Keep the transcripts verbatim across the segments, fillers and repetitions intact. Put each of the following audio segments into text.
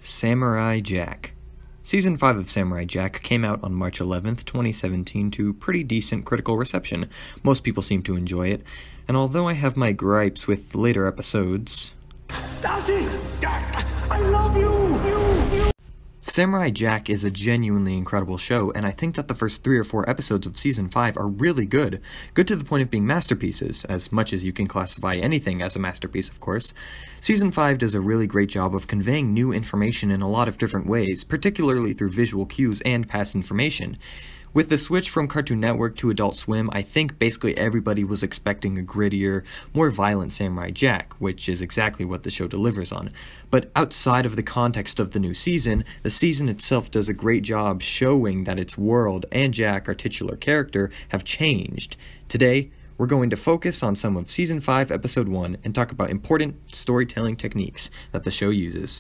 Samurai Jack. Season five of Samurai Jack came out on March eleventh, twenty seventeen to pretty decent critical reception. Most people seem to enjoy it, and although I have my gripes with later episodes... Darcy! Jack! I love you! You! You! Samurai Jack is a genuinely incredible show, and I think that the first three or four episodes of Season five are really good. Good to the point of being masterpieces, as much as you can classify anything as a masterpiece, of course. Season five does a really great job of conveying new information in a lot of different ways, particularly through visual cues and past information. With the switch from Cartoon Network to Adult Swim, I think basically everybody was expecting a grittier, more violent Samurai Jack, which is exactly what the show delivers on. But outside of the context of the new season, the season itself does a great job showing that its world and Jack, our titular character, have changed. Today, we're going to focus on some of Season five, Episode one, and talk about important storytelling techniques that the show uses.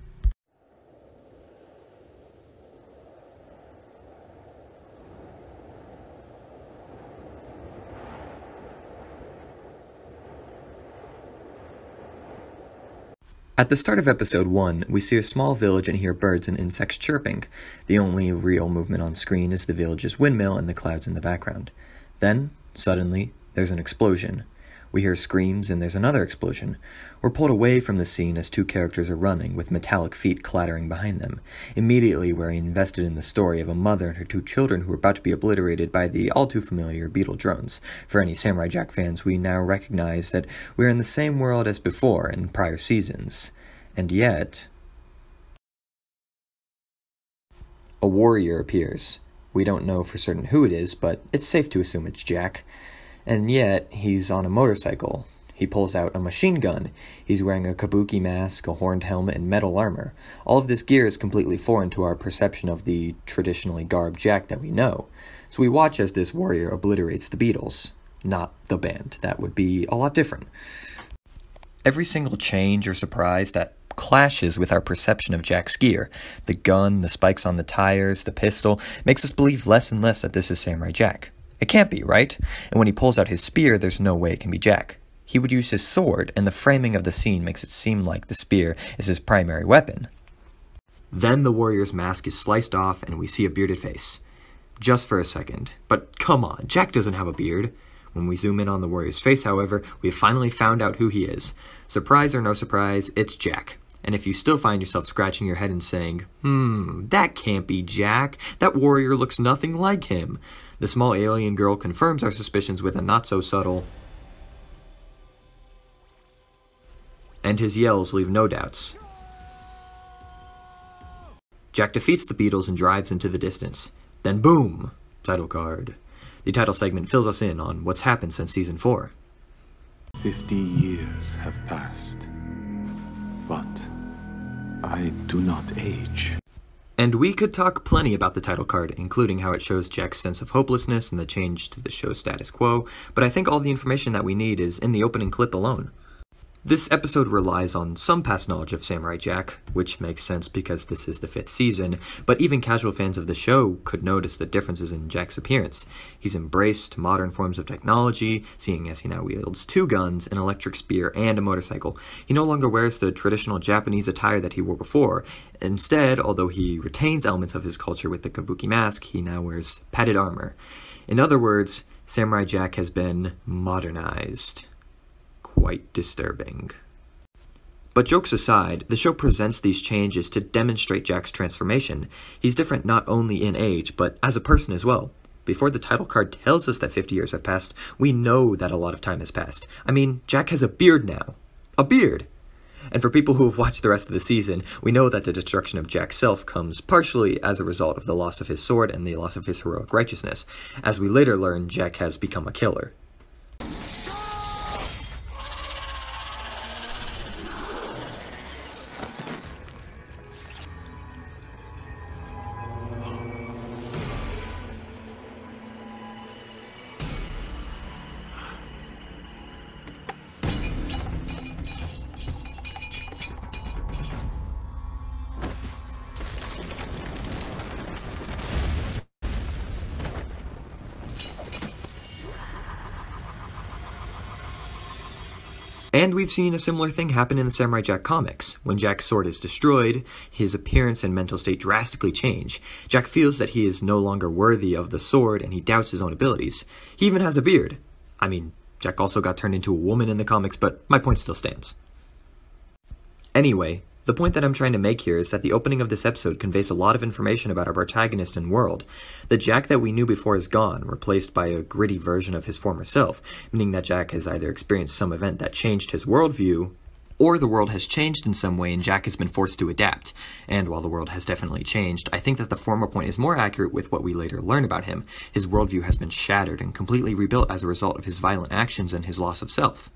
At the start of Episode one, we see a small village and hear birds and insects chirping. The only real movement on screen is the village's windmill and the clouds in the background. Then, suddenly, there's an explosion. We hear screams and there's another explosion. We're pulled away from the scene as two characters are running, with metallic feet clattering behind them. Immediately, we're invested in the story of a mother and her two children who are about to be obliterated by the all-too-familiar beetle drones. For any Samurai Jack fans, we now recognize that we're in the same world as before in prior seasons. And yet... a warrior appears. We don't know for certain who it is, but it's safe to assume it's Jack. And yet, he's on a motorcycle. He pulls out a machine gun. He's wearing a kabuki mask, a horned helmet, and metal armor. All of this gear is completely foreign to our perception of the traditionally garbed Jack that we know. So we watch as this warrior obliterates the Beatles. Not the band. That would be a lot different. Every single change or surprise that clashes with our perception of Jack's gear, the gun, the spikes on the tires, the pistol, makes us believe less and less that this is Samurai Jack. It can't be, right? And when he pulls out his spear, there's no way it can be Jack. He would use his sword, and the framing of the scene makes it seem like the spear is his primary weapon. Then the warrior's mask is sliced off, and we see a bearded face. Just for a second. But come on, Jack doesn't have a beard. When we zoom in on the warrior's face, however, we have finally found out who he is. Surprise or no surprise, it's Jack. And if you still find yourself scratching your head and saying, hmm, that can't be Jack. That warrior looks nothing like him. The small alien girl confirms our suspicions with a not-so-subtle... and his yells leave no doubts. Jack defeats the Beatles and drives into the distance. Then boom! Title card. The title segment fills us in on what's happened since Season four. Fifty years have passed, but I do not age. And we could talk plenty about the title card, including how it shows Jack's sense of hopelessness and the change to the show's status quo, but I think all the information that we need is in the opening clip alone. This episode relies on some past knowledge of Samurai Jack, which makes sense because this is the fifth season, but even casual fans of the show could notice the differences in Jack's appearance. He's embraced modern forms of technology, seeing as he now wields two guns, an electric spear, and a motorcycle. He no longer wears the traditional Japanese attire that he wore before. Instead, although he retains elements of his culture with the kabuki mask, he now wears padded armor. In other words, Samurai Jack has been modernized. Quite disturbing. But jokes aside, the show presents these changes to demonstrate Jack's transformation. He's different not only in age, but as a person as well. Before the title card tells us that fifty years have passed, we know that a lot of time has passed. I mean, Jack has a beard now. A beard! And for people who have watched the rest of the season, we know that the destruction of Jack's self comes partially as a result of the loss of his sword and the loss of his heroic righteousness. As we later learn, Jack has become a killer. And we've seen a similar thing happen in the Samurai Jack comics. When Jack's sword is destroyed, his appearance and mental state drastically change. Jack feels that he is no longer worthy of the sword, and he doubts his own abilities. He even has a beard. I mean, Jack also got turned into a woman in the comics, but my point still stands. Anyway, the point that I'm trying to make here is that the opening of this episode conveys a lot of information about our protagonist and world. The Jack that we knew before is gone, replaced by a gritty version of his former self, meaning that Jack has either experienced some event that changed his worldview, or the world has changed in some way and Jack has been forced to adapt. And while the world has definitely changed, I think that the former point is more accurate with what we later learn about him. His worldview has been shattered and completely rebuilt as a result of his violent actions and his loss of self.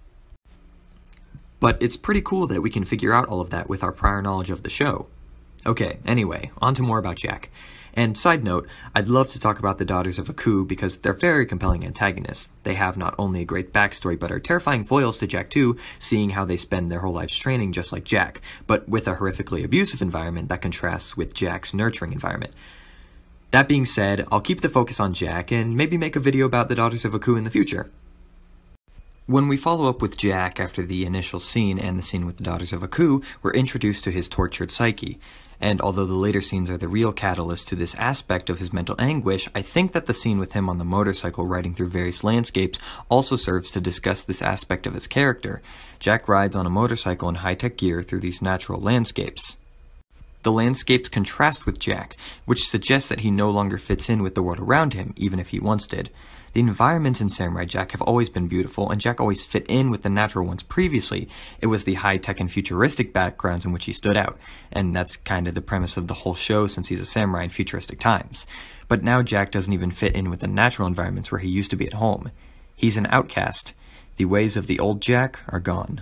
But it's pretty cool that we can figure out all of that with our prior knowledge of the show. Okay, anyway, on to more about Jack. And side note, I'd love to talk about the Daughters of Aku because they're very compelling antagonists. They have not only a great backstory, but are terrifying foils to Jack too, seeing how they spend their whole lives training just like Jack, but with a horrifically abusive environment that contrasts with Jack's nurturing environment. That being said, I'll keep the focus on Jack and maybe make a video about the Daughters of Aku in the future. When we follow up with Jack after the initial scene and the scene with the Daughters of Aku, we're introduced to his tortured psyche. And although the later scenes are the real catalyst to this aspect of his mental anguish, I think that the scene with him on the motorcycle riding through various landscapes also serves to discuss this aspect of his character. Jack rides on a motorcycle in high-tech gear through these natural landscapes. The landscapes contrast with Jack, which suggests that he no longer fits in with the world around him, even if he once did. The environments in Samurai Jack have always been beautiful, and Jack always fit in with the natural ones previously. It was the high-tech and futuristic backgrounds in which he stood out, and that's kind of the premise of the whole show since he's a samurai in futuristic times. But now Jack doesn't even fit in with the natural environments where he used to be at home. He's an outcast. The ways of the old Jack are gone.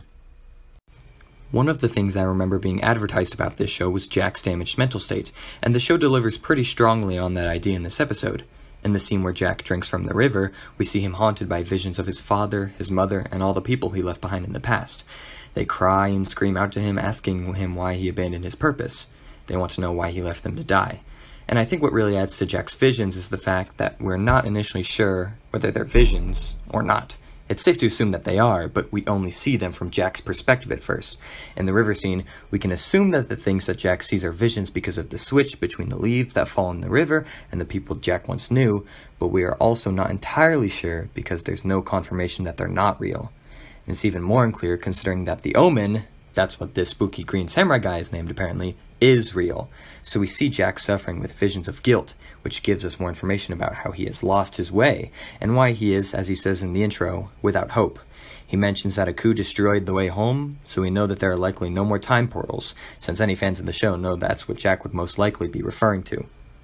One of the things I remember being advertised about this show was Jack's damaged mental state, and the show delivers pretty strongly on that idea in this episode. In the scene where Jack drinks from the river, we see him haunted by visions of his father, his mother, and all the people he left behind in the past. They cry and scream out to him, asking him why he abandoned his purpose. They want to know why he left them to die. And I think what really adds to Jack's visions is the fact that we're not initially sure whether they're visions or not. It's safe to assume that they are, but we only see them from Jack's perspective at first. In the river scene, we can assume that the things that Jack sees are visions because of the switch between the leaves that fall in the river and the people Jack once knew, but we are also not entirely sure because there's no confirmation that they're not real. And it's even more unclear considering that the Omen, that's what this spooky green samurai guy is named apparently, is real. So we see Jack suffering with visions of guilt, which gives us more information about how he has lost his way, and why he is, as he says in the intro, without hope. He mentions that Aku destroyed the way home, so we know that there are likely no more time portals, since any fans of the show know that's what Jack would most likely be referring to.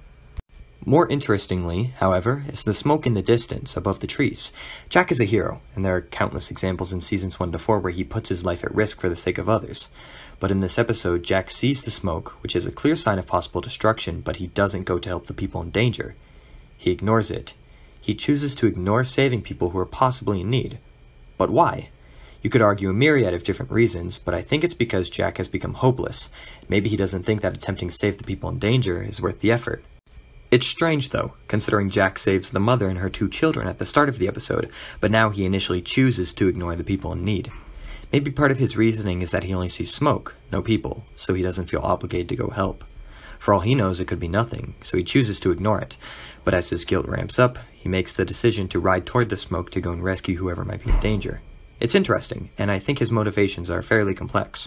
More interestingly, however, is the smoke in the distance above the trees. Jack is a hero, and there are countless examples in seasons one to four where he puts his life at risk for the sake of others. But in this episode, Jack sees the smoke, which is a clear sign of possible destruction, but he doesn't go to help the people in danger. He ignores it. He chooses to ignore saving people who are possibly in need. But why? You could argue a myriad of different reasons, but I think it's because Jack has become hopeless. Maybe he doesn't think that attempting to save the people in danger is worth the effort. It's strange, though, considering Jack saves the mother and her two children at the start of the episode, but now he initially chooses to ignore the people in need. Maybe part of his reasoning is that he only sees smoke, no people, so he doesn't feel obligated to go help. For all he knows, it could be nothing, so he chooses to ignore it. But as his guilt ramps up, he makes the decision to ride toward the smoke to go and rescue whoever might be in danger. It's interesting, and I think his motivations are fairly complex.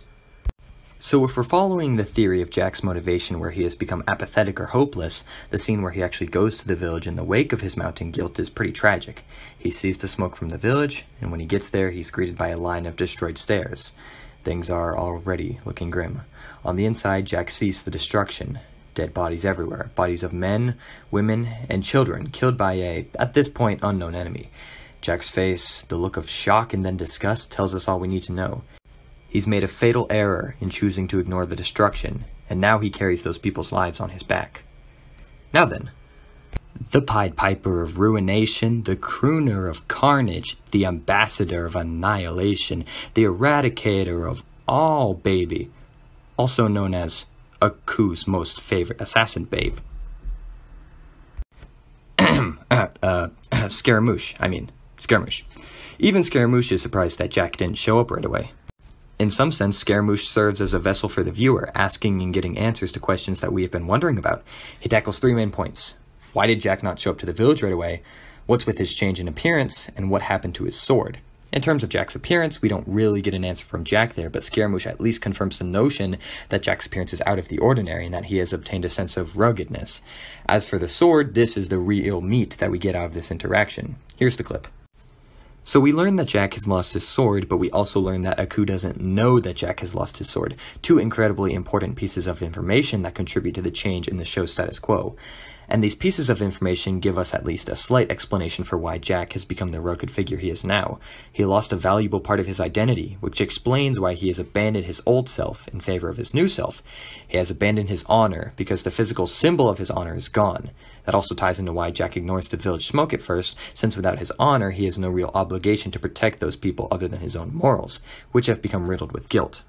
So if we're following the theory of Jack's motivation where he has become apathetic or hopeless, the scene where he actually goes to the village in the wake of his mounting guilt is pretty tragic. He sees the smoke from the village, and when he gets there, he's greeted by a line of destroyed stairs. Things are already looking grim. On the inside, Jack sees the destruction. Dead bodies everywhere. Bodies of men, women, and children killed by a, at this point, unknown enemy. Jack's face, the look of shock and then disgust, tells us all we need to know. He's made a fatal error in choosing to ignore the destruction, and now he carries those people's lives on his back. Now then, the Pied Piper of Ruination, the Crooner of Carnage, the Ambassador of Annihilation, the Eradicator of All Baby, also known as Aku's most favorite assassin babe. uh, uh, Scaramouche, I mean, Scaramouche. Even Scaramouche is surprised that Jack didn't show up right away. In some sense, Scaramouche serves as a vessel for the viewer, asking and getting answers to questions that we have been wondering about. He tackles three main points. Why did Jack not show up to the village right away? What's with his change in appearance? And what happened to his sword? In terms of Jack's appearance, we don't really get an answer from Jack there, but Scaramouche at least confirms the notion that Jack's appearance is out of the ordinary and that he has obtained a sense of ruggedness. As for the sword, this is the real meat that we get out of this interaction. Here's the clip. So we learn that Jack has lost his sword, but we also learn that Aku doesn't know that Jack has lost his sword. Two incredibly important pieces of information that contribute to the change in the show's status quo. And these pieces of information give us at least a slight explanation for why Jack has become the rugged figure he is now. He lost a valuable part of his identity, which explains why he has abandoned his old self in favor of his new self. He has abandoned his honor because the physical symbol of his honor is gone. That also ties into why Jack ignores the village smoke at first, since without his honor, he has no real obligation to protect those people other than his own morals, which have become riddled with guilt.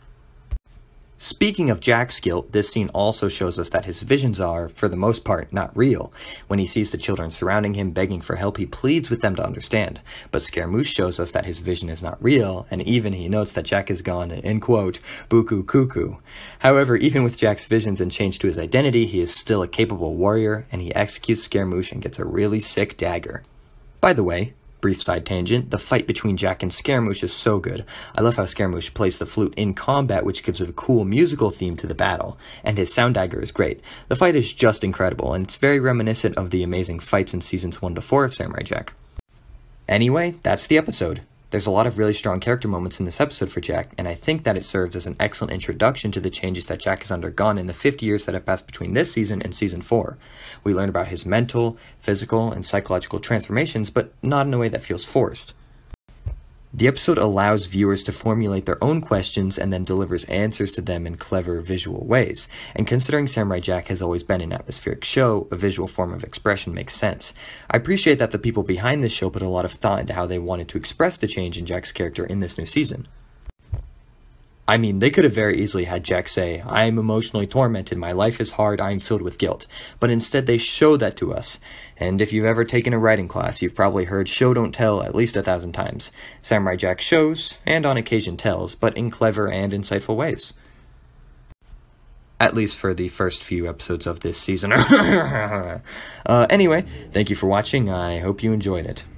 Speaking of Jack's guilt, this scene also shows us that his visions are, for the most part, not real. When he sees the children surrounding him begging for help, he pleads with them to understand. But Scaramouche shows us that his vision is not real, and even he notes that Jack is gone, in quote, buku cuckoo. However, even with Jack's visions and change to his identity, he is still a capable warrior, and he executes Scaramouche and gets a really sick dagger. By the way, brief side tangent, the fight between Jack and Scaramouche is so good. I love how Scaramouche plays the flute in combat, which gives a cool musical theme to the battle, and his sound dagger is great. The fight is just incredible, and it's very reminiscent of the amazing fights in seasons one to four of Samurai Jack. Anyway, that's the episode. There's a lot of really strong character moments in this episode for Jack, and I think that it serves as an excellent introduction to the changes that Jack has undergone in the fifty years that have passed between this season and season four. We learn about his mental, physical, and psychological transformations, but not in a way that feels forced. The episode allows viewers to formulate their own questions and then delivers answers to them in clever visual ways. And considering Samurai Jack has always been an atmospheric show, a visual form of expression makes sense. I appreciate that the people behind this show put a lot of thought into how they wanted to express the change in Jack's character in this new season. I mean, they could have very easily had Jack say, I am emotionally tormented, my life is hard, I am filled with guilt. But instead they show that to us. And if you've ever taken a writing class, you've probably heard show don't tell at least a thousand times. Samurai Jack shows, and on occasion tells, but in clever and insightful ways. At least for the first few episodes of this season. uh, anyway, thank you for watching, I hope you enjoyed it.